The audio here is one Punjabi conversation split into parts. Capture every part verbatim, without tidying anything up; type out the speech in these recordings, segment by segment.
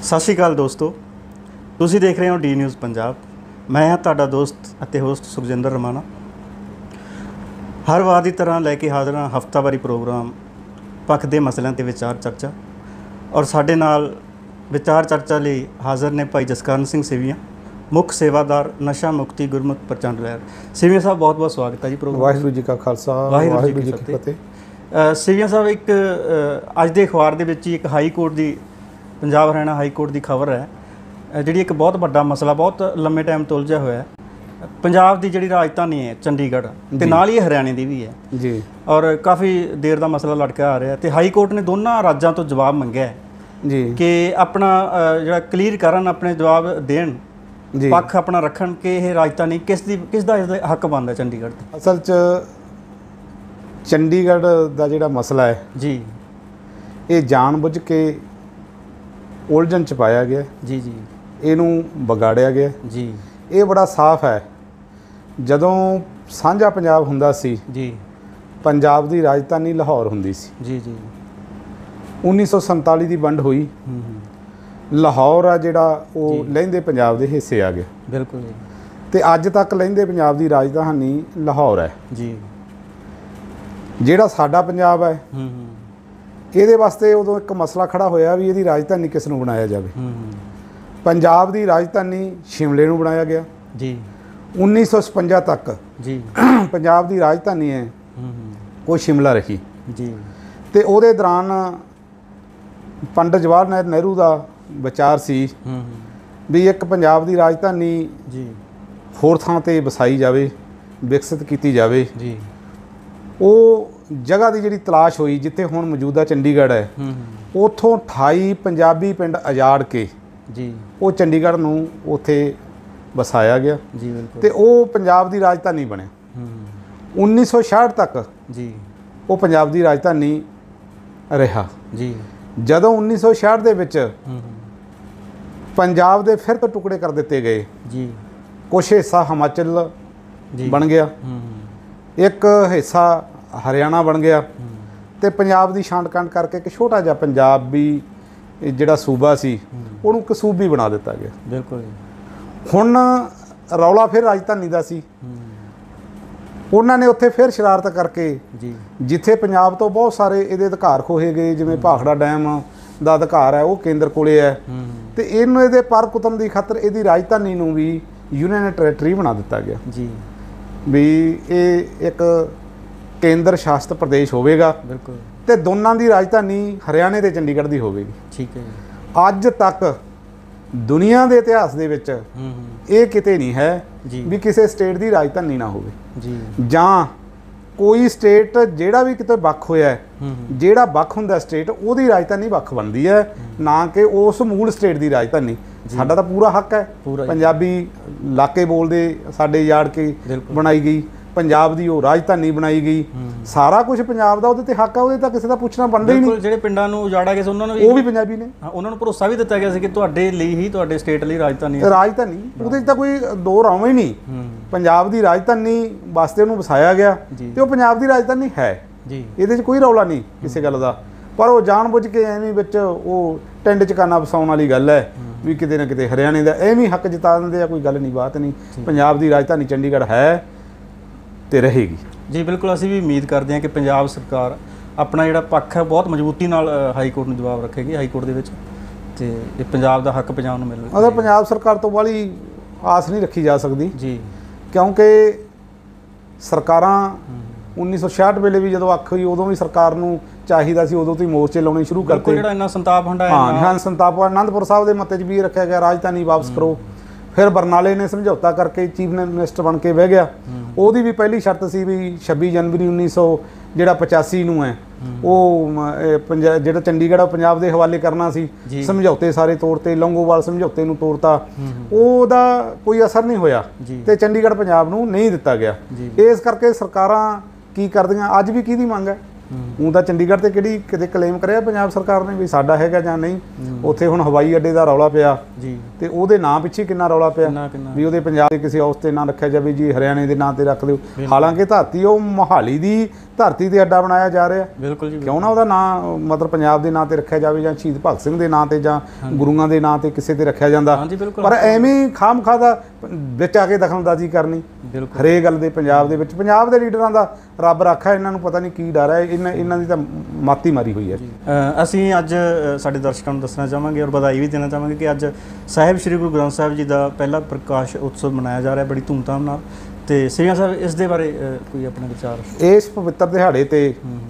सत श्री अकाल दोस्तों, तुसी देख रहे हो डी न्यूज़ पंजाब। मैं हाँ तुहाडा दोस्त अते होस्ट सुखजिंदर रमाना। हर वार की तरह लैके हाज़र हाँ हफ्तावारी प्रोग्राम पक्ष के मसलों ते विचार चर्चा। और साडे नाल विचार चर्चा लिए हाज़र ने भाई जसकरण सिंह सेविया, मुख सेवादार नशा मुक्ति गुरमुख प्रचंड लहर। सेविया साहब बहुत बहुत स्वागत है जी प्रोग्राम। वाहिगुरू जी का खालसा वाहिगुरू जी की फतेह। सेविया साहब, एक अज के अखबार के विच एक हाई कोर्ट की पंजाब हरियाणा हाई कोर्ट की खबर है जी, एक बहुत बड़ा मसला बहुत लंबे टाइम तो उलझा हुआ है। पंजाब की जी राजधानी है चंडीगढ़, तो नाल ही हरियाणे की भी है जी, और काफ़ी देर का मसला लटका आ रहा है। तो हाई कोर्ट ने दोनों राज्यों तो जवाब मंगया है जी कि अपना जो क्लीयर करन, अपने जवाब देन, पक्ष अपना रखन कि यह राजधानी किस दी किस दा हक बनता है चंडीगढ़ दा। असल च चंडीगढ़ का जिहड़ा मसला है जी, ये जानबुझ के उलझन च पाया गया जी जी, इनू बगाड़िया गया जी। ये बड़ा साफ है, जदों साझा पंजाब हुंदा सी जी, पंजाब की राजधानी लाहौर हुंदी सी जी जी। उन्नीस सौ संताली की वंड हुई, लाहौर आ जिहड़ा वो लहिंदे पंजाब के हिस्से आ गया बिल्कुल। तो अज तक लहिंदे पंजाब की राजधानी लाहौर है जी। जिहड़ा साडा पंजाब है ये वास्ते उदों एक मसला खड़ा होया भी इहदी राजधानी किस नूं बनाया जाए। पंजाब की राजधानी शिमले नूं बनाया गया जी। उन्नीस सौ छपंजा तक जी पंजाब की राजधानी है वो शिमला रही जी। तो उहदे दौरान पंडित जवाहर लाल नेहरू का विचार सी भी एक पंजाब की राजधानी जी होर थां ते वसाई जाए, विकसित की जाए जी। वो जगह की जी तलाश हुई जिथे हुण मौजूदा चंडीगढ़ है, उतों अठाई पंजाबी पिंड अजाड़ के जी वो चंडीगढ़ नूं उत्थे वसाया गया जी बिल्कुल। तो वो पंजाब की राजधानी बने। उन्नीस सौ छियाठ तक जी वो पंजाब की राजधानी रहा जी। जदों उन्नीस सौ छियाठ दे विच पंजाब दे फिर तो टुकड़े कर दिते गए जी। कुछ हिस्सा हिमाचल बन गया, एक हिस्सा हरियाणा बन गया, तो पंजाब की छांट कांट करके एक छोटा जिहा पंजाबी जिहड़ा सूबा सी उहनूं कसूबी बना दिता गया बिल्कुल। हुण रौला फिर राजधानी का सी, उन्होंने उत्थे फिर शरारत करके जी जिथे पंजाब तो बहुत सारे इहदे अधिकार खोहे गए, जिवें भाखड़ा डैम का अधिकार है वो केंद्र कोले है, तो इहनूं इहदे पर कुतम की खातर इहदी राजधानी नूं भी यूनियन टैरेटरी बना दिता गया जी भी ये एक केंद्र शासित प्रदेश होवेगा बिल्कुल। तो दोनों की राजधानी हरियाणे ते चंडीगढ़ की होवेगी ठीक है। अज तक दुनिया के इतिहास दे विच ये किते नहीं है भी किसी स्टेट की राजधानी ना होवे जी, जां कोई स्टेट जिहड़ा भी किते वख होया है, जिहड़ा वख हुंदा स्टेट उहदी राजधानी वख बनदी है, ना कि उस मूल स्टेट की राजधानी। साडा तां पूरा हक है, पंजाबी इलाके बोलदे साडे याड़ के बनाई गई, पंजाब की वो राजधानी बनाई गई, सारा कुछ पंजाब का उहदे ते हक है, उहदे तां किसी दा पुछना बनदा ही नहीं। जिहड़े पिंडां नूं उजाड़ा गया सी उन्हां नूं वो भी पंजाबी ने, उन्हां नूं भरोसा भी दिता गया सी कि तुहाडे लई ही तुहाडे स्टेट लई राजधानी है राजधानी, उहदे तां कोई दो राव ही नहीं। पंजाब की राजधानी वास्ते उहनूं वसाया गया ते वो पंजाब की राजधानी है जी, इहदे च कोई रौला नहीं किसी गल दा। पर वो जानबुझ के एवें विच वो टिंड चकाना वसाउण वाली गल है भी किते ना किते हरियाणे का एवें हक जिता दिंदे आ, कोई गल नहीं बात नहीं। पंजाब की राजधानी चंडीगढ़ है तो रहेगी जी बिल्कुल। असीं भी उम्मीद करते हैं कि पंजाब सरकार अपना जिहड़ा पक्ष है बहुत मजबूती नाल हाई कोर्ट नूं जवाब रखेगी हाई कोर्ट दे विच, ते पंजाब का हक पंजाब नूं मिलेगा। अगर पंजाब सरकार तो वाली आस नहीं रखी जा सकती जी, क्योंकि सरकारां उन्नीस सौ छियाठ वेले भी जो अख हुई उदों भी सरकार नूं चाहिदा सी, उदों तो ही मोर्चे लाने शुरू करते जिहड़ा इन्ना संताप हंडाया हाँ हाँ संताप आनंदपुर साहब के मते च भी रखा गया राजधानी वापस करो। फिर बरनाले ने समझौता करके चीफ मिनिस्टर बन के बह गया, ਉਹਦੀ भी पहली शर्त सी भी छब्बी जनवरी उन्नीस सौ ਜਿਹੜਾ पचासी ਨੂੰ है ਉਹ पंजाब ਜਿਹੜਾ चंडीगढ़ पंजाब के हवाले करना सी, समझौते सारे तोड़ते, लौंगोवाल समझौते ਨੂੰ तोड़ता, ਉਹਦਾ कोई असर नहीं होया ਤੇ चंडीगढ़ पंजाब ਨੂੰ नहीं दिता गया। इस करके सरकारां की करदियां अज भी किहदी मंग है हूँ तो चंडीगढ़ से कि किते क्लेम कराया पंजाब सरकार ने भी साडा हैगा जां नहीं, उत्थे हुण हवाई अड्डे का रौला पिया जी, तो उहदे नाम पिछे कितना रौला पिया भी उहदे पंजाब के किसी हाउस ते ना रखा जाए जी हरियाणे के नाम ते रख दो। हालांकि धरती वो मोहाली की ਧਰਤੀ ਤੇ ਅੱਡਾ ਬਣਾਇਆ ਜਾ ਰਿਹਾ। ਬਿਲਕੁਲ ਜੀ। ਕਿਉਂ ਨਾ ਉਹਦਾ ਨਾਂ ਮਤਲਬ ਪੰਜਾਬ ਦੇ ਨਾਂ ਤੇ ਰੱਖਿਆ ਜਾਵੇ, ਜਾਂ ਸ਼ਹੀਦ ਭਗਤ ਸਿੰਘ ਦੇ ਨਾਂ ਤੇ, ਜਾਂ ਗੁਰੂਆਂ ਦੇ ਨਾਂ ਤੇ ਕਿਸੇ ਤੇ ਰੱਖਿਆ ਜਾਂਦਾ। ਪਰ ਐਵੇਂ ਖਾਮਖਾ ਦਾ ਵਿੱਚ ਆ ਕੇ ਦਖਲਅੰਦਾਜ਼ੀ ਕਰਨੀ ਹਰੇਕ ਗੱਲ ਦੇ। ਪੰਜਾਬ ਦੇ ਵਿੱਚ ਪੰਜਾਬ ਦੇ ਲੀਡਰਾਂ ਦਾ ਰੱਬ ਰਾਖਾ, ਇਹਨਾਂ ਨੂੰ ਪਤਾ ਨਹੀਂ ਕੀ ਡਰ ਹੈ, ਇਹਨਾਂ ਇਹਨਾਂ ਦੀ ਤਾਂ ਮਾਤੀ ਮਾਰੀ ਹੋਈ ਹੈ। ਅਸੀਂ ਅੱਜ ਸਾਡੇ ਦਰਸ਼ਕਾਂ ਨੂੰ ਦੱਸਣਾ ਚਾਹਾਂਗੇ ਔਰ ਵਧਾਈ ਵੀ ਦੇਣਾ ਚਾਹਾਂਗੇ ਕਿ ਅੱਜ ਸਾਹਿਬ ਸ੍ਰੀ ਗੁਰੂ ਗ੍ਰੰਥ ਸਾਹਿਬ ਜੀ ਦਾ ਪਹਿਲਾ ਪ੍ਰਕਾਸ਼ ਉਤਸਵ ਮਨਾਇਆ ਜਾ ਰਿਹਾ ਬੜੀ ਧੂਮਧਾਮ ਨਾਲ। ਤੇ ਸਿੰਘਾ ਸਾਹਿਬ ਇਸ ਦੇ ਬਾਰੇ ਕੋਈ ਆਪਣੇ ਵਿਚਾਰ? ਇਸ ਪਵਿੱਤਰ ਦਿਹਾੜੇ ਤੇ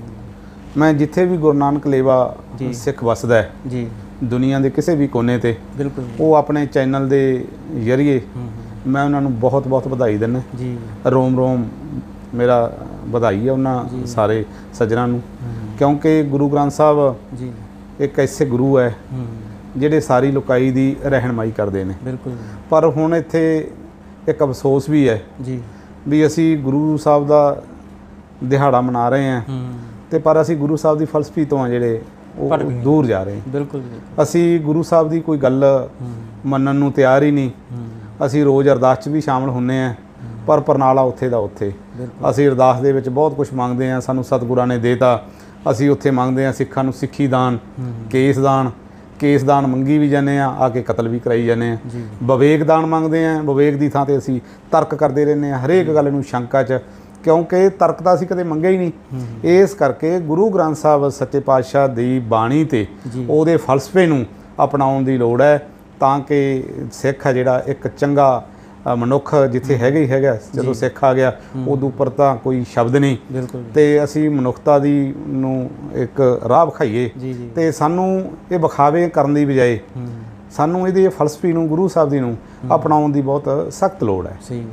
ਮੈਂ ਜਿੱਥੇ ਵੀ ਗੁਰੂ ਨਾਨਕ ਲੇਵਾ ਸਿੱਖ ਵਸਦਾ ਹੈ ਜੀ, ਦੁਨੀਆ ਦੇ ਕਿਸੇ ਵੀ ਕੋਨੇ ਤੇ, ਬਿਲਕੁਲ ਉਹ ਆਪਣੇ ਚੈਨਲ ਦੇ ਜ਼ਰੀਏ ਮੈਂ ਉਹਨਾਂ ਨੂੰ ਬਹੁਤ ਬਹੁਤ ਵਧਾਈ ਦਿੰਦਾ ਜੀ। ਰੋਮ ਰੋਮ ਮੇਰਾ ਵਧਾਈ ਹੈ ਉਹਨਾਂ ਸਾਰੇ ਸੱਜਣਾਂ ਨੂੰ, ਕਿਉਂਕਿ ਗੁਰੂ ਗ੍ਰੰਥ ਸਾਹਿਬ ਜੀ ਇੱਕ ਐਸੇ ਗੁਰੂ ਹੈ ਜਿਹੜੇ ਸਾਰੀ ਲੋਕਾਈ ਦੀ ਰਹਿਨਮਾਈ ਕਰਦੇ ਨੇ। ਬਿਲਕੁਲ। ਪਰ ਹੁਣ ਇੱਥੇ ਇੱਕ ਅਫਸੋਸ ਵੀ ਹੈ ਜੀ ਵੀ ਅਸੀਂ ਗੁਰੂ ਸਾਹਿਬ ਦਾ ਦਿਹਾੜਾ ਮਨਾ ਰਹੇ ਹਾਂ ਤੇ ਪਰ ਅਸੀਂ ਗੁਰੂ ਸਾਹਿਬ ਦੀ ਫਲਸਫੀ ਤੋਂ ਆ ਜਿਹੜੇ ਉਹ ਦੂਰ ਜਾ ਰਹੇ ਹਾਂ। ਬਿਲਕੁਲ। ਅਸੀਂ ਗੁਰੂ ਸਾਹਿਬ ਦੀ ਕੋਈ ਗੱਲ ਮੰਨਣ ਨੂੰ ਤਿਆਰ ਹੀ ਨਹੀਂ। ਅਸੀਂ ਰੋਜ਼ ਅਰਦਾਸ 'ਚ ਵੀ ਸ਼ਾਮਲ ਹੁੰਦੇ ਹਾਂ, ਪਰ ਪਰਨਾਲਾ ਉੱਥੇ ਦਾ ਉੱਥੇ। ਅਸੀਂ ਅਰਦਾਸ ਦੇ ਵਿੱਚ ਬਹੁਤ ਕੁਝ ਮੰਗਦੇ ਹਾਂ, ਸਾਨੂੰ ਸਤਿਗੁਰਾਂ ਨੇ ਦੇਤਾ। ਅਸੀਂ ਉੱਥੇ ਮੰਗਦੇ ਹਾਂ ਸਿੱਖਾਂ ਨੂੰ ਸਿੱਖੀ ਦਾਨ, ਕੇਸ ਦਾਨ, ਕੇਸ ਦਾਨ ਮੰਗੀ ਵੀ ਜਾਂਦੇ ਹਾਂ, ਆ ਕੇ ਕਤਲ ਵੀ ਕਰਾਈ ਜਾਂਦੇ ਹਾਂ। ਵਿਵੇਕ ਦਾਨ ਮੰਗਦੇ ਹਾਂ, ਵਿਵੇਕ ਦੀ ਥਾਂ ਤੇ ਅਸੀਂ ਤਰਕ ਕਰਦੇ ਰਹਿੰਦੇ ਹਾਂ ਹਰੇਕ ਗੱਲ ਨੂੰ ਸ਼ੰਕਾ 'ਚ, ਕਿਉਂਕਿ ਤਰਕ ਤਾਂ ਅਸੀਂ ਕਦੇ ਮੰਗਿਆ ਹੀ ਨਹੀਂ। ਇਸ ਕਰਕੇ ਗੁਰੂ ਗ੍ਰੰਥ ਸਾਹਿਬ ਸੱਚੇ ਪਾਤਸ਼ਾਹ ਦੀ ਬਾਣੀ ਤੇ ਉਹਦੇ ਫਲਸਫੇ ਨੂੰ ਅਪਣਾਉਣ ਦੀ ਲੋੜ ਹੈ, ਤਾਂ ਕਿ ਸਿੱਖ ਹੈ ਜਿਹੜਾ ਇੱਕ ਚੰਗਾ ਮਨੁੱਖ ਜਿੱਥੇ ਹੈਗਾ ਹੀ ਹੈਗਾ। ਜਦੋਂ ਸਿੱਖ ਆ ਗਿਆ ਉਦੋਂ ਉੱਪਰ ਤਾਂ ਕੋਈ ਸ਼ਬਦ ਨਹੀਂ। ਬਿਲਕੁਲ। ਤੇ ਅਸੀਂ ਮਨੁੱਖਤਾ ਦੀ ਨੂੰ ਇੱਕ ਰਾਹ ਵਿਖਾਈਏ ਤੇ ਸਾਨੂੰ ਇਹ ਵਿਖਾਵੇ ਕਰਨ ਦੀ ਬਜਾਏ ਸਾਨੂੰ ਇਹਦੀ ਫਲਸਫੀ ਨੂੰ ਗੁਰੂ ਸਾਹਿਬ ਦੀ ਨੂੰ ਅਪਣਾਉਣ ਦੀ ਬਹੁਤ ਸਖਤ ਲੋੜ ਹੈ। ਸਹੀ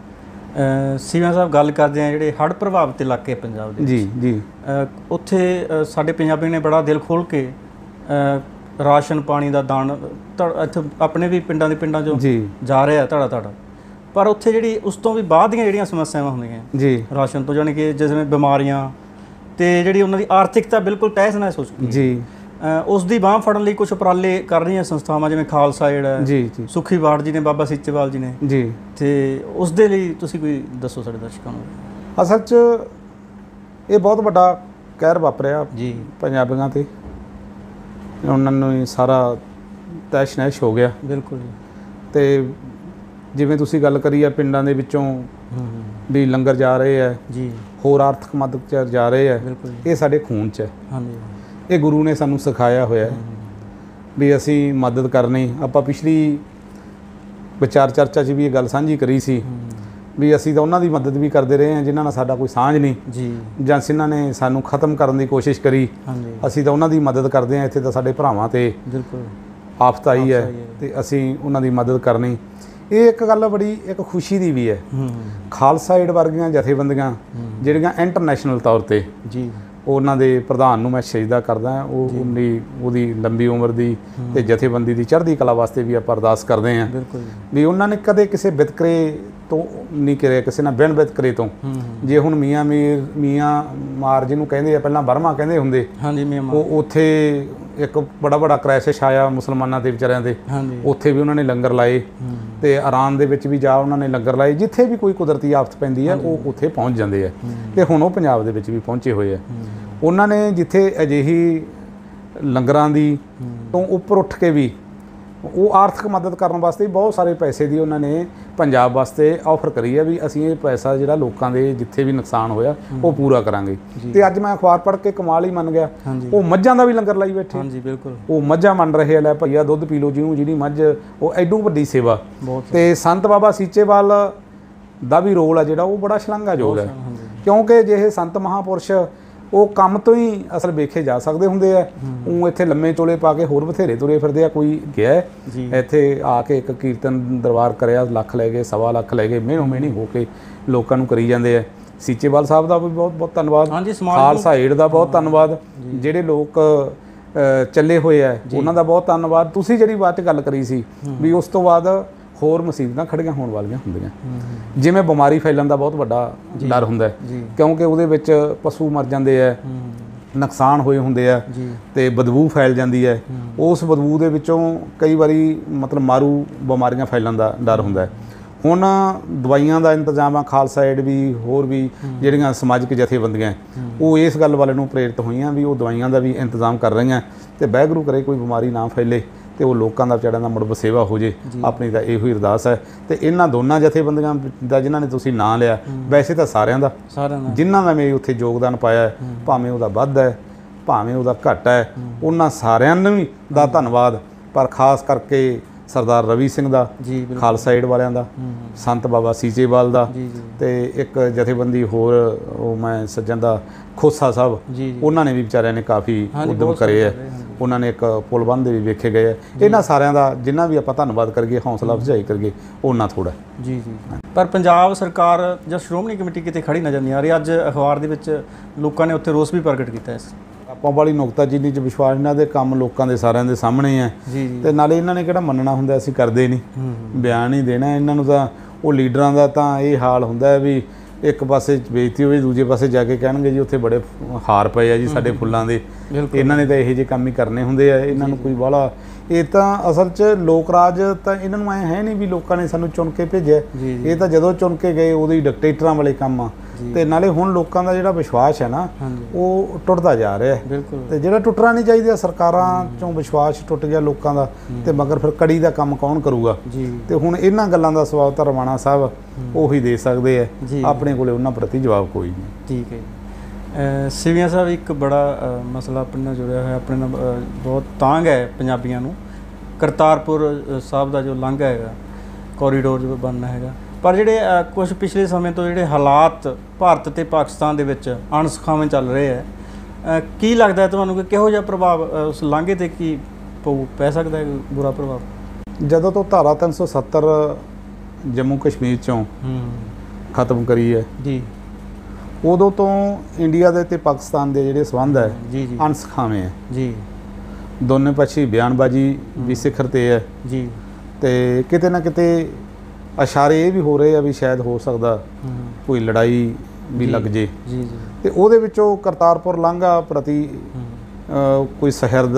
ਹੈ। ਸੀਮਾ ਸਾਹਿਬ ਗੱਲ ਕਰਦੇ ਆ ਜਿਹੜੇ ਹੜ੍ਹ ਪ੍ਰਭਾਵਿਤ ਇਲਾਕੇ ਪੰਜਾਬ ਦੇ ਜੀ ਜੀ ਉੱਥੇ ਸਾਡੇ ਪੰਜਾਬੀਆਂ ਨੇ ਬੜਾ ਦਿਲ ਖੋਲ੍ਹ ਕੇ ਰਾਸ਼ਨ ਪਾਣੀ ਦਾ ਦਾਨ ਇੱਥੇ ਆਪਣੇ ਵੀ ਪਿੰਡਾਂ ਦੇ ਪਿੰਡਾਂ 'ਚੋਂ ਜਾ ਰਿਹਾ ਧੜਾ ਧੜਾ, ਪਰ ਉੱਥੇ ਜਿਹੜੀ ਉਸ ਤੋਂ ਵੀ ਬਾਅਦ ਦੀਆਂ ਜਿਹੜੀਆਂ ਸਮੱਸਿਆਵਾਂ ਹੁੰਦੀਆਂ ਜੀ ਰਾਸ਼ਨ ਤੋਂ, ਜਾਣੀ ਕਿ ਜਿਵੇਂ ਬਿਮਾਰੀਆਂ ਤੇ ਜਿਹੜੀ ਉਹਨਾਂ ਦੀ ਆਰਥਿਕਤਾ ਬਿਲਕੁਲ ਤਹਿਸ ਨਹਿਸ ਹੋ ਚੁੱਕੀ ਜੀ, ਉਸ ਦੀ ਬਾਂਹ ਫੜਨ ਲਈ ਕੁਝ ਉਪਰਾਲੇ ਕਰ ਰਹੀਆਂ ਸੰਸਥਾਵਾਂ ਜਿਵੇਂ ਖਾਲਸਾ ਏਡ ਹੈ ਜੀ ਜੀ, ਸੁਖੀ ਬਾੜ ਜੀ ਨੇ, ਬਾਬਾ ਸੀਚੇਵਾਲ ਜੀ ਨੇ ਜੀ, ਤੇ ਉਸ ਦੇ ਲਈ ਤੁਸੀਂ ਕੋਈ ਦੱਸੋ ਸਾਡੇ ਦਰਸ਼ਕਾਂ ਨੂੰ। ਅਸਲ 'ਚ ਇਹ ਬਹੁਤ ਵੱਡਾ ਕਹਿਰ ਵਾਪਰਿਆ ਜੀ ਪੰਜਾਬੀਆਂ ਤੇ, ਉਹਨਾਂ ਨੂੰ ਸਾਰਾ ਤੈਸ਼ ਨੈਸ਼ ਹੋ ਗਿਆ। ਬਿਲਕੁਲ। ਤੇ ਜਿਵੇਂ ਤੁਸੀਂ ਗੱਲ ਕਰੀ ਆ ਪਿੰਡਾਂ ਦੇ ਵਿੱਚੋਂ ਵੀ ਲੰਗਰ ਜਾ ਰਹੇ ਹੈ ਜੀ, ਹੋਰ ਆਰਥਿਕ ਮਦਦ 'ਚ ਜਾ ਰਹੇ ਹੈ, ਇਹ ਸਾਡੇ ਖੂਨ 'ਚ ਹੈ। ਹਾਂਜੀ। ਇਹ ਗੁਰੂ ਨੇ ਸਾਨੂੰ ਸਿਖਾਇਆ ਹੋਇਆ ਵੀ ਅਸੀਂ ਮਦਦ ਕਰਨੀ। ਆਪਾਂ ਪਿਛਲੀ ਵਿਚਾਰ ਚਰਚਾ 'ਚ ਵੀ ਇਹ ਗੱਲ ਸਾਂਝੀ ਕਰੀ ਸੀ ਵੀ ਅਸੀਂ ਤਾਂ ਉਹਨਾਂ ਦੀ ਮਦਦ ਵੀ ਕਰਦੇ ਰਹੇ ਹਾਂ ਜਿਨ੍ਹਾਂ ਨਾਲ ਸਾਡਾ ਕੋਈ ਸਾਂਝ ਨਹੀਂ ਜੀ, ਜਾਂ ਜਿਨ੍ਹਾਂ ਨੇ ਸਾਨੂੰ ਖਤਮ ਕਰਨ ਦੀ ਕੋਸ਼ਿਸ਼ ਕਰੀ। ਅਸੀਂ ਤਾਂ ਉਹਨਾਂ ਦੀ ਮਦਦ ਕਰਦੇ ਹਾਂ। ਇੱਥੇ ਤਾਂ ਸਾਡੇ ਭਰਾਵਾਂ ਤੇ ਬਿਲਕੁਲ ਆਫਤ ਆਈ ਹੈ ਤੇ ਅਸੀਂ ਉਹਨਾਂ ਦੀ ਮਦਦ ਕਰਨੀ। ਇਹ ਇੱਕ ਗੱਲ ਬੜੀ ਇੱਕ ਖੁਸ਼ੀ ਦੀ ਵੀ ਹੈ। ਖਾਲਸਾ ਏਡ ਵਰਗੀਆਂ ਜਥੇਬੰਦੀਆਂ ਜਿਹੜੀਆਂ ਇੰਟਰਨੈਸ਼ਨਲ ਤੌਰ ਤੇ ਜੀ, ਉਹਨਾਂ ਦੇ ਪ੍ਰਧਾਨ ਨੂੰ ਮੈਂ ਸਜਦਾ ਕਰਦਾ। ਉਹ ਉਹਦੀ ਉਹਦੀ ਲੰਬੀ ਉਮਰ ਦੀ ਤੇ ਜਥੇਬੰਦੀ ਦੀ ਚੜ੍ਹਦੀ ਕਲਾ ਵਾਸਤੇ ਵੀ ਆਪਾਂ ਅਰਦਾਸ ਕਰਦੇ ਹਾਂ ਵੀ ਉਹਨਾਂ ਨੇ ਕਦੇ ਕਿਸੇ ਵਿਤਕਰੇ ਤੋਂ ਨਹੀਂ ਕਰਿਆ, ਕਿਸੇ ਨਾਲ ਬਿਨ ਵਿਤਕਰੇ ਤੋਂ। ਜੇ ਹੁਣ ਮੀਆਂ ਮੀਰ ਮੀਆਂ ਮਾਰ ਜਿਹਨੂੰ ਕਹਿੰਦੇ ਆ, ਪਹਿਲਾਂ ਬਰਮਾ ਕਹਿੰਦੇ ਹੁੰਦੇ, ਉਹ ਉੱਥੇ ਇੱਕ ਬੜਾ ਬੜਾ ਕ੍ਰਾਈਸਿਸ ਆਇਆ ਮੁਸਲਮਾਨਾਂ ਦੇ ਵਿਚਾਰਿਆਂ ਦੇ, ਉੱਥੇ ਵੀ ਉਹਨਾਂ ਨੇ ਲੰਗਰ ਲਾਏ ਤੇ ਇਰਾਨ ਦੇ ਵਿੱਚ ਵੀ ਜਾ ਉਹਨਾਂ ਨੇ ਲੰਗਰ ਲਾਏ। ਜਿੱਥੇ ਵੀ ਕੋਈ ਕੁਦਰਤੀ ਆਫਤ ਪੈਂਦੀ ਹੈ ਉਹ ਉੱਥੇ ਪਹੁੰਚ ਜਾਂਦੇ ਆ ਤੇ ਹੁਣ ਉਹ ਪੰਜਾਬ ਦੇ ਵਿੱਚ ਵੀ ਪਹੁੰਚੇ ਹੋਏ ਆ। ਉਹਨਾਂ ਨੇ ਜਿੱਥੇ ਅਜਿਹੀ ਲੰਗਰਾਂ ਦੀ ਤੋਂ ਉੱਪਰ ਉੱਠ ਕੇ ਵੀ ਉਹ ਆਰਥਿਕ ਮਦਦ ਕਰਨ ਵਾਸਤੇ ਬਹੁਤ ਸਾਰੇ ਪੈਸੇ ਦੀ ਉਹਨਾਂ ਨੇ ਪੰਜਾਬ ਵਾਸਤੇ ਆਫਰ ਕਰੀ ਹੈ ਵੀ ਅਸੀਂ ਇਹ ਪੈਸਾ ਜਿਹੜਾ ਲੋਕਾਂ ਦੇ ਜਿੱਥੇ ਵੀ ਨੁਕਸਾਨ ਹੋਇਆ ਉਹ ਪੂਰਾ ਕਰਾਂਗੇ। ਤੇ ਅੱਜ ਮੈਂ ਅਖਬਾਰ ਪੜ੍ਹ ਕੇ ਕਮਾਲ ਹੀ ਮੰਨ ਗਿਆ, ਉਹ ਮੱਝਾਂ ਦਾ ਵੀ ਲੰਗਰ ਲਾਈ ਬੈਠੇ। ਹਾਂਜੀ ਬਿਲਕੁਲ। ਉਹ ਮੱਝਾਂ ਮੰਨ ਰਹੇ ਆ, ਲੈ ਭਈਆ ਦੁੱਧ ਪੀ ਲਓ ਜਿਹਨੂੰ ਜਿਹਦੀ ਮੱਝ, ਉਹ ਐਡੂ ਵੱਡੀ ਸੇਵਾ। ਤੇ ਸੰਤ ਬਾਬਾ ਸੀਚੇਵਾਲ ਦਾ ਵੀ ਰੋਲ ਆ ਜਿਹੜਾ ਉਹ ਬੜਾ ਸ਼ਲਾਘਾਯੋਗ ਹੈ, ਕਿਉਂਕਿ ਜੇ ਇਹ ਸੰਤ ਮਹਾਂਪੁਰਸ਼ ਉਹ ਕੰਮ ਤੋਂ ਹੀ ਅਸਲ ਵੇਖੇ ਜਾ ਸਕਦੇ ਹੁੰਦੇ ਆ। ਉਹ ਇੱਥੇ ਲੰਮੇ ਚੋਲੇ ਪਾ ਕੇ ਹੋਰ ਬਥੇਰੇ ਤੁਰੇ ਫਿਰਦੇ ਆ। ਕੋਈ ਗਿਆ ਇੱਥੇ ਆ ਕੇ ਇੱਕ ਕੀਰਤਨ ਦਰਬਾਰ ਕਰਿਆ, ਲੱਖ ਲੈ ਗਏ, ਸਵਾ ਲੱਖ ਲੈ ਗਏ, ਮਿਹਣੋ ਮਿਹਣੀ ਹੋ ਕੇ ਲੋਕਾਂ ਨੂੰ ਕਰੀ ਜਾਂਦੇ ਆ। ਸੀਚੇਵਾਲ ਸਾਹਿਬ ਦਾ ਵੀ ਬਹੁਤ ਬਹੁਤ ਧੰਨਵਾਦ, ਖਾਲਸਾ ਏਡ ਦਾ ਬਹੁਤ ਧੰਨਵਾਦ, ਜਿਹੜੇ ਲੋਕ ਚੱਲੇ ਹੋਏ ਆ ਉਹਨਾਂ ਦਾ ਬਹੁਤ ਧੰਨਵਾਦ। ਤੁਸੀਂ ਜਿਹੜੀ ਬਾਤ 'ਚ ਗੱਲ ਕਰੀ ਸੀ ਵੀ ਉਸ ਤੋਂ ਬਾਅਦ ਹੋਰ ਮੁਸੀਬਤਾਂ ਖੜੀਆਂ ਹੋਣ ਵਾਲੀਆਂ ਹੁੰਦੀਆਂ, ਜਿਵੇਂ ਬਿਮਾਰੀ ਫੈਲਣ ਦਾ ਬਹੁਤ ਵੱਡਾ ਡਰ ਹੁੰਦਾ ਹੈ, ਕਿਉਂਕਿ ਉਹਦੇ ਵਿੱਚ ਪਸ਼ੂ ਮਰ ਜਾਂਦੇ ਹੈ, ਨੁਕਸਾਨ ਹੋਏ ਹੁੰਦੇ ਆ ਤੇ ਬਦਬੂ ਫੈਲ ਜਾਂਦੀ ਹੈ। ਉਸ ਬਦਬੂ ਦੇ ਵਿੱਚੋਂ ਕਈ ਵਾਰੀ ਮਤਲਬ ਮਾਰੂ ਬਿਮਾਰੀਆਂ ਫੈਲਣ ਦਾ ਡਰ ਹੁੰਦਾ ਹੈ। ਹੁਣ ਦਵਾਈਆਂ ਦਾ ਇੰਤਜ਼ਾਮ ਆ, ਖਾਲਸਾ ਏਡ ਵੀ ਹੋਰ ਵੀ ਜਿਹੜੀਆਂ ਸਮਾਜਿਕ ਜਥੇਬੰਦੀਆਂ ਉਹ ਇਸ ਗੱਲ ਵਾਲੇ ਨੂੰ ਪ੍ਰੇਰਿਤ ਹੋਈਆਂ ਵੀ ਉਹ ਦਵਾਈਆਂ ਦਾ ਵੀ ਇੰਤਜ਼ਾਮ ਕਰ ਰਹੀਆਂ ਤੇ ਵਾਹਿਗੁਰੂ ਕਰੇ ਕੋਈ ਬਿਮਾਰੀ ਨਾ ਫੈਲੇ ਤੇ ਉਹ ਲੋਕਾਂ ਦਾ ਵਿਚਾਰਿਆਂ ਦਾ ਮੁੜ ਵਸੇਵਾ ਹੋ ਜੇ। ਆਪਣੀ ਤਾਂ ਇਹੋ ਹੀ ਅਰਦਾਸ ਹੈ। ਤੇ ਇਹਨਾਂ ਦੋਨਾਂ ਜਥੇਬੰਦੀਆਂ ਦਾ ਜਿਨ੍ਹਾਂ ਨੇ ਤੁਸੀਂ ਨਾਂ ਲਿਆ, ਵੈਸੇ ਤਾਂ ਸਾਰਿਆਂ ਦਾ ਸਾਰਿਆਂ ਦਾ ਜਿਨ੍ਹਾਂ ਦਾ ਮੇਰੇ ਉੱਥੇ ਯੋਗਦਾਨ ਪਾਇਆ, ਭਾਵੇਂ ਉਹਦਾ ਵੱਧ ਹੈ ਭਾਵੇਂ ਉਹਦਾ ਘੱਟ ਹੈ, ਉਹਨਾਂ ਸਾਰਿਆਂ ਨੂੰ ਵੀ ਦਾ ਧੰਨਵਾਦ। ਪਰ ਖਾਸ ਕਰਕੇ ਸਰਦਾਰ ਰਵੀ ਸਿੰਘ ਦਾ, ਖਾਲਸਾ ਏਡ ਵਾਲਿਆਂ ਦਾ, ਸੰਤ ਬਾਬਾ ਸੀਚੇਵਾਲ ਦਾ, ਤੇ ਇੱਕ ਜਥੇਬੰਦੀ ਹੋਰ ਉਹ ਮੈਂ ਸੱਜਣ ਦਾ ਖੋਸਾ ਸਾਹਿਬ, ਉਹਨਾਂ ਨੇ ਵੀ ਵਿਚਾਰਿਆਂ ਨੇ ਕਾਫੀ ਉਦਮ ਕਰੇ ਹੈ। ਉਹਨਾਂ ਨੇ ਇੱਕ ਪੁਲ ਬੰਨ੍ਹ ਦੇ ਵੀ ਵੇਖੇ ਗਏ ਹੈ। ਇਹਨਾਂ ਸਾਰਿਆਂ ਦਾ ਜਿੰਨਾ ਵੀ ਆਪਾਂ ਧੰਨਵਾਦ ਕਰੀਏ, ਹੌਸਲਾ ਅਫਜ਼ਾਈ ਕਰੀਏ, ਉਹਨਾਂ ਥੋੜ੍ਹਾ ਜੀ ਜੀ। ਪਰ ਪੰਜਾਬ ਸਰਕਾਰ ਜਾਂ ਸ਼੍ਰੋਮਣੀ ਕਮੇਟੀ ਕਿਤੇ ਖੜੀ ਨਜ਼ਰ ਨਹੀਂ ਆ ਰਹੀ। ਅੱਜ ਅਖਬਾਰ ਦੇ ਵਿੱਚ ਲੋਕਾਂ ਨੇ ਉੱਥੇ ਰੋਸ ਵੀ ਪ੍ਰਗਟ ਕੀਤਾ ਇਸ ਆਪਾਂ ਵਾਲੀ ਨੁਕਤਾਚੀਨੀ 'ਚ ਵਿਸ਼ਵਾਸ, ਇਹਨਾਂ ਦੇ ਕੰਮ ਲੋਕਾਂ ਦੇ ਸਾਰਿਆਂ ਦੇ ਸਾਹਮਣੇ ਹੈ ਤੇ ਨਾਲੇ ਇਹਨਾਂ ਨੇ ਕਿਹੜਾ ਮੰਨਣਾ ਹੁੰਦਾ, ਅਸੀਂ ਕਰਦੇ ਨਹੀਂ, ਬਿਆਨ ਹੀ ਦੇਣਾ ਇਹਨਾਂ ਨੂੰ। ਤਾਂ ਉਹ ਲੀਡਰਾਂ ਦਾ ਤਾਂ ਇਹ ਹਾਲ ਹੁੰਦਾ ਵੀ ਇੱਕ ਪਾਸੇ ਬੇਇੱਜ਼ਤੀ ਹੋਵੇ, ਦੂਜੇ ਪਾਸੇ ਜਾ ਕੇ ਕਹਿਣਗੇ ਜੀ ਉੱਥੇ ਬੜੇ ਹਾਰ ਪਏ ਆ ਜੀ ਸਾਡੇ ਫੁੱਲਾਂ ਦੇ। ਇਹਨਾਂ ਨੇ ਤਾਂ ਇਹੋ ਜਿਹੇ ਕੰਮ ਹੀ ਕਰਨੇ ਹੁੰਦੇ ਆ, ਇਹਨਾਂ ਨੂੰ ਕੋਈ ਬਾਹਲਾ। ਇਹ ਤਾਂ ਅਸਲ 'ਚ ਲੋਕ ਰਾਜ ਤਾਂ ਇਹਨਾਂ ਨੂੰ ਐਂ ਹੈ ਨਹੀਂ ਵੀ ਲੋਕਾਂ ਨੇ ਸਾਨੂੰ ਚੁਣ ਕੇ ਭੇਜਿਆ। ਇਹ ਤਾਂ ਜਦੋਂ ਚੁਣ ਕੇ ਗਏ ਉਦੋਂ ਹੀ ਡਿਕਟੇਟਰਾਂ ਵਾਲੇ ਕੰਮ ਆ। ਤੇ ਨਾਲੇ ਹੁਣ ਲੋਕਾਂ ਦਾ ਜਿਹੜਾ ਵਿਸ਼ਵਾਸ ਹੈ ਨਾ ਉਹ ਟੁੱਟਦਾ ਜਾ ਰਿਹਾ ਹੈ ਤੇ ਜਿਹੜਾ ਟੁੱਟਣਾ ਨਹੀਂ ਚਾਹੀਦਾ। ਸਰਕਾਰਾਂ 'ਚੋਂ ਵਿਸ਼ਵਾਸ ਟੁੱਟ ਗਿਆ ਲੋਕਾਂ ਦਾ ਤੇ ਮਗਰ ਫਿਰ ਕੜੀ ਦਾ ਕੰਮ ਕੌਣ ਕਰੂਗਾ। ਤੇ ਹੁਣ ਇਹਨਾਂ ਗੱਲਾਂ ਦਾ ਸਵਾਲ ਤਾਂ ਰਵਾਣਾ ਸਾਹਿਬ ਉਹੀ ਦੇ ਸਕਦੇ ਆ, ਆਪਣੇ ਕੋਲੇ ਉਹਨਾਂ ਪ੍ਰਤੀ ਜਵਾਬ ਕੋਈ ਨਹੀਂ। ਠੀਕ ਹੈ ਜੀ। ਸਿਵੀਆਂ ਸਾਹਿਬ, ਇੱਕ ਬੜਾ ਮਸਲਾ ਆਪਣੇ ਨਾਲ ਜੁੜਿਆ ਹੋਇਆ, ਆਪਣੇ ਨਾਲ ਬਹੁਤ ਤਾਂਘ ਹੈ ਪੰਜਾਬੀਆਂ ਨੂੰ। ਕਰਤਾਰਪੁਰ ਸਾਹਿਬ ਦਾ ਜੋ ਲਾਂਘਾ ਹੈਗਾ, ਕੋਰੀਡੋਰ ਜੋ ਬਣਨਾ ਹੈਗਾ, ਪਰ ਜਿਹੜੇ ਕੁਝ ਪਿਛਲੇ ਸਮੇਂ ਤੋਂ ਜਿਹੜੇ ਹਾਲਾਤ ਭਾਰਤ ਅਤੇ ਪਾਕਿਸਤਾਨ ਦੇ ਵਿੱਚ ਅਣਸੁਖਾਵੇਂ ਚੱਲ ਰਹੇ ਹੈ, ਕੀ ਲੱਗਦਾ ਤੁਹਾਨੂੰ ਕਿ ਕਿਹੋ ਜਿਹਾ ਪ੍ਰਭਾਵ ਉਸ ਲਾਂਘੇ 'ਤੇ ਕੀ ਪਊ ਪੈ ਸਕਦਾ ਹੈ, ਬੁਰਾ ਪ੍ਰਭਾਵ? ਜਦੋਂ ਤੋਂ ਧਾਰਾ ਤਿੰਨ ਸੌ ਸੱਤਰ ਜੰਮੂ ਕਸ਼ਮੀਰ 'ਚੋਂ ਖਤਮ ਕਰੀ ਹੈ ਜੀ, ਉਦੋਂ ਤੋਂ ਇੰਡੀਆ ਦੇ ਅਤੇ ਪਾਕਿਸਤਾਨ ਦੇ ਜਿਹੜੇ ਸੰਬੰਧ ਹੈ ਜੀ ਜੀ ਅਣਸੁਖਾਵੇਂ ਹੈ ਜੀ। ਦੋਨੇ ਪਾਸੇ ਬਿਆਨਬਾਜ਼ੀ ਵੀ ਸਿਖਰ 'ਤੇ ਹੈ ਜੀ, ਤੇ ਕਿਤੇ ਨਾ ਕਿਤੇ ਇਸ਼ਾਰੇ ਇਹ ਵੀ ਹੋ ਰਹੇ ਆ ਵੀ ਸ਼ਾਇਦ ਹੋ ਸਕਦਾ ਕੋਈ ਲੜਾਈ ਵੀ ਲੱਗ ਜੇ ਜੀ ਜੀ। ਤੇ ਉਹਦੇ ਵਿੱਚੋਂ ਕਰਤਾਰਪੁਰ ਲਾਂਘਾ ਪ੍ਰਤੀ ਕੋਈ ਸਹਿਰਦ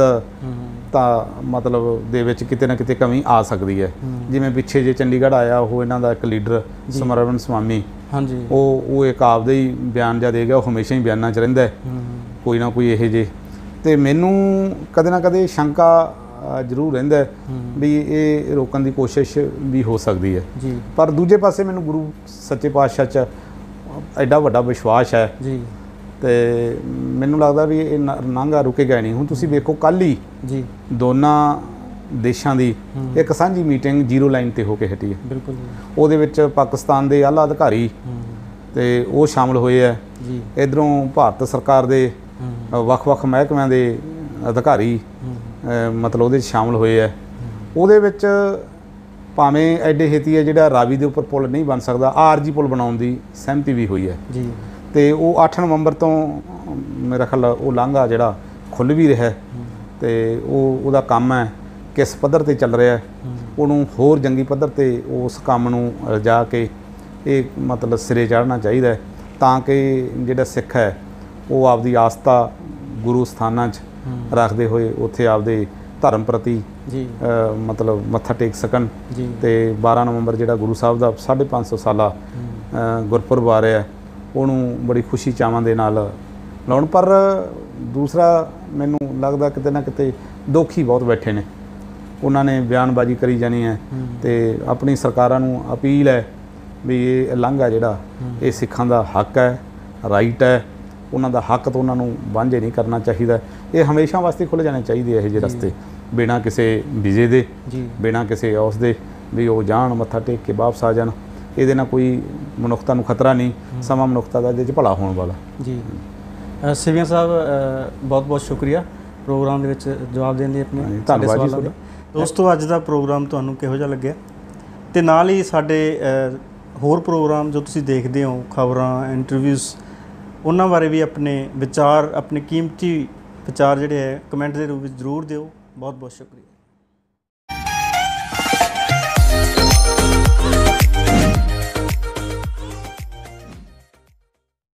ਤਾਂ ਮਤਲਬ ਦੇ ਵਿੱਚ ਕਿਤੇ ਨਾ ਕਿਤੇ ਕਮੀ ਆ ਸਕਦੀ ਹੈ। ਜਿਵੇਂ ਪਿੱਛੇ ਜੇ ਚੰਡੀਗੜ੍ਹ ਆਇਆ ਉਹ ਇਹਨਾਂ ਦਾ ਇੱਕ ਲੀਡਰ ਸਮਰਵਨ ਸਵਾਮੀ, ਹਾਂਜੀ, ਉਹ ਉਹ ਇੱਕ ਆਪਦੇ ਹੀ ਬਿਆਨ ਜਿਹਾ ਦੇ ਗਿਆ। ਉਹ ਹਮੇਸ਼ਾ ਹੀ ਬਿਆਨਾਂ 'ਚ ਰਹਿੰਦਾ ਕੋਈ ਨਾ ਕੋਈ ਇਹੋ ਜਿਹੇ। ਤੇ ਮੈਨੂੰ ਕਦੇ ਨਾ ਕਦੇ ਸ਼ੰਕਾ ਜ਼ਰੂਰ ਰਹਿੰਦਾ ਵੀ ਇਹ ਰੋਕਣ ਦੀ ਕੋਸ਼ਿਸ਼ ਵੀ ਹੋ ਸਕਦੀ ਹੈ ਜੀ। ਪਰ ਦੂਜੇ ਪਾਸੇ ਮੈਨੂੰ ਗੁਰੂ ਸੱਚੇ ਪਾਤਸ਼ਾਹ 'ਚ ਐਡਾ ਵੱਡਾ ਵਿਸ਼ਵਾਸ ਹੈ ਜੀ, ਤੇ ਮੈਨੂੰ ਲੱਗਦਾ ਵੀ ਇਹ ਨਾਂਘਾ ਰੁਕੇਗਾ ਨਹੀਂ। ਹੁਣ ਤੁਸੀਂ ਵੇਖੋ, ਕੱਲ੍ਹ ਹੀ ਜੀ ਦੋਨਾਂ ਦੇਸ਼ਾਂ ਦੀ ਇੱਕ ਸਾਂਝੀ ਮੀਟਿੰਗ ਜ਼ੀਰੋ ਲਾਈਨ 'ਤੇ ਹੋ ਕੇ ਹਟੀ ਹੈ। ਬਿਲਕੁਲ। ਉਹਦੇ ਵਿੱਚ ਪਾਕਿਸਤਾਨ ਦੇ ਆਲਾ ਅਧਿਕਾਰੀ ਤੇ ਉਹ ਸ਼ਾਮਲ ਹੋਏ ਹੈ ਜੀ, ਇੱਧਰੋਂ ਭਾਰਤ ਸਰਕਾਰ ਦੇ ਵੱਖ-ਵੱਖ ਮਹਿਕਮਿਆਂ ਦੇ ਅਧਿਕਾਰੀ ਮਤਲਬ ਉਹਦੇ 'ਚ ਸ਼ਾਮਲ ਹੋਏ ਹੈ। ਉਹਦੇ ਵਿੱਚ ਭਾਵੇਂ ਐਡੇ ਛੇਤੀ ਹੈ ਜਿਹੜਾ ਰਾਵੀ ਦੇ ਉੱਪਰ ਪੁਲ ਨਹੀਂ ਬਣ ਸਕਦਾ, ਆਰਜੀ ਪੁਲ ਬਣਾਉਣ ਦੀ ਸਹਿਮਤੀ ਵੀ ਹੋਈ ਹੈ ਜੀ। ਤੇ ਉਹ ਅੱਠ ਨਵੰਬਰ ਤੋਂ ਮੇਰਾ ਖਿਆਲ ਉਹ ਲਾਂਘਾ ਜਿਹੜਾ ਖੁੱਲ੍ਹ ਵੀ ਰਿਹਾ ਤੇ ਉਹ ਉਹਦਾ ਕੰਮ ਹੈ ਕਿਸ ਪੱਧਰ 'ਤੇ ਚੱਲ ਰਿਹਾ, ਉਹਨੂੰ ਹੋਰ ਜੰਗੀ ਪੱਧਰ 'ਤੇ ਉਸ ਕੰਮ ਨੂੰ ਲਿਜਾ ਕੇ ਇਹ ਮਤਲਬ ਸਿਰੇ ਚੜ੍ਹਨਾ ਚਾਹੀਦਾ, ਤਾਂ ਕਿ ਜਿਹੜਾ ਸਿੱਖ ਹੈ ਉਹ ਆਪਦੀ ਆਸਥਾ ਗੁਰੂ ਸਥਾਨਾਂ 'ਚ ਰੱਖਦੇ ਹੋਏ ਉੱਥੇ ਆਪਦੇ ਧਰਮ ਪ੍ਰਤੀ ਜੀ ਮਤਲਬ ਮੱਥਾ ਟੇਕ ਸਕਣ। ਤੇ ਬਾਰਾਂ ਨਵੰਬਰ ਜਿਹੜਾ ਗੁਰੂ ਸਾਹਿਬ ਦਾ ਸਾਢੇ ਪੰਜ ਸੌ ਸਾਲਾ ਗੁਰਪੁਰਬ ਆ ਰਿਹਾ, ਉਹਨੂੰ ਬੜੀ ਖੁਸ਼ੀ ਚਾਵਾਂ ਦੇ ਨਾਲ ਲਾਉਣ। ਪਰ ਦੂਸਰਾ ਮੈਨੂੰ ਲੱਗਦਾ ਕਿਤੇ ਨਾ ਕਿਤੇ ਦੁੱਖ ਹੀ ਬਹੁਤ ਬੈਠੇ ਨੇ, ਉਹਨਾਂ ਨੇ ਬਿਆਨਬਾਜ਼ੀ ਕਰੀ ਜਾਣੀ ਹੈ। ਤੇ ਆਪਣੀ ਸਰਕਾਰਾਂ ਨੂੰ ਅਪੀਲ ਹੈ ਵੀ ਇਹ ਲਾਂਘਾ ਜਿਹੜਾ ਇਹ ਸਿੱਖਾਂ ਦਾ ਹੱਕ ਹੈ, ਰਾਈਟ ਹੈ, ਉਹਨਾਂ ਦਾ ਹੱਕ ਤੋਂ ਉਹਨਾਂ ਨੂੰ ਵਾਂਝੇ ਨਹੀਂ ਕਰਨਾ ਚਾਹੀਦਾ। ਇਹ ਹਮੇਸ਼ਾ ਵਾਸਤੇ ਖੁੱਲ੍ਹ ਜਾਣੇ ਚਾਹੀਦੇ ਇਹੋ ਜਿਹੇ ਰਸਤੇ, ਬਿਨਾਂ ਕਿਸੇ ਵੀਜ਼ੇ ਦੇ, ਬਿਨਾਂ ਕਿਸੇ ਉਸ ਦੇ, ਵੀ ਉਹ ਜਾਣ ਮੱਥਾ ਟੇਕ ਕੇ ਵਾਪਸ ਆ ਜਾਣ। ਇਹਦੇ ਨਾਲ ਕੋਈ ਮਨੁੱਖਤਾ ਨੂੰ ਖਤਰਾ ਨਹੀਂ, ਸਮਾਂ ਮਨੁੱਖਤਾ ਦਾ ਇਹਦੇ 'ਚ ਭਲਾ ਹੋਣ ਵਾਲਾ ਜੀ। ਸਿਵੀਆਂ ਸਾਹਿਬ, ਬਹੁਤ ਬਹੁਤ ਸ਼ੁਕਰੀਆ ਪ੍ਰੋਗਰਾਮ ਦੇ ਵਿੱਚ ਜਵਾਬ ਦੇਣ ਲਈ ਆਪਣੇ। ਧੰਨਵਾਦ ਜੀ ਤੁਹਾਡਾ। ਦੋਸਤੋ, ਅੱਜ ਦਾ ਪ੍ਰੋਗਰਾਮ ਤੁਹਾਨੂੰ ਕਿਹੋ ਜਿਹਾ ਲੱਗਿਆ, ਅਤੇ ਨਾਲ ਹੀ ਸਾਡੇ ਹੋਰ ਪ੍ਰੋਗਰਾਮ ਜੋ ਤੁਸੀਂ ਦੇਖਦੇ ਹੋ, ਖਬਰਾਂ, ਇੰਟਰਵਿਊਜ਼, ਉਹਨਾਂ ਬਾਰੇ ਵੀ ਆਪਣੇ ਵਿਚਾਰ, ਆਪਣੇ ਕੀਮਤੀ ਵਿਚਾਰ ਜਿਹੜੇ ਹੈ ਕਮੈਂਟ ਦੇ ਰੂਪ ਵਿੱਚ ਜ਼ਰੂਰ ਦਿਓ। ਬਹੁਤ ਬਹੁਤ ਸ਼ੁਕਰੀਆ।